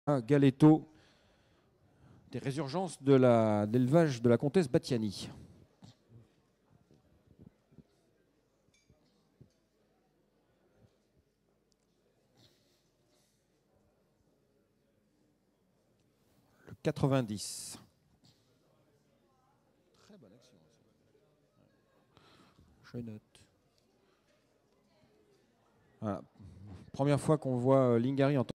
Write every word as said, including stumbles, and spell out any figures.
Galetto, des résurgences de la, d'élevage de la comtesse Battiani. Le quatre-vingt-dix. Très bonne action. Je note. Voilà. Première fois qu'on voit Lingari en